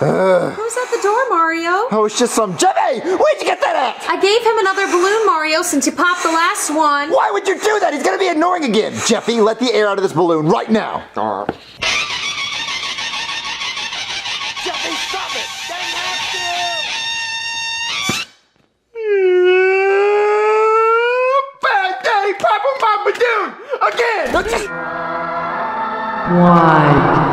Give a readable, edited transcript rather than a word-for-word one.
Who's at the door, Mario? Oh, it's just some Jeffy! Where'd you get that at? I gave him another balloon, Mario, since you popped the last one. Why would you do that? He's gonna be ignoring again. Jeffy, let the air out of this balloon right now. Jeffy, stop it! They have to! Bad day, Papa Mama Dude! Again! WIDE.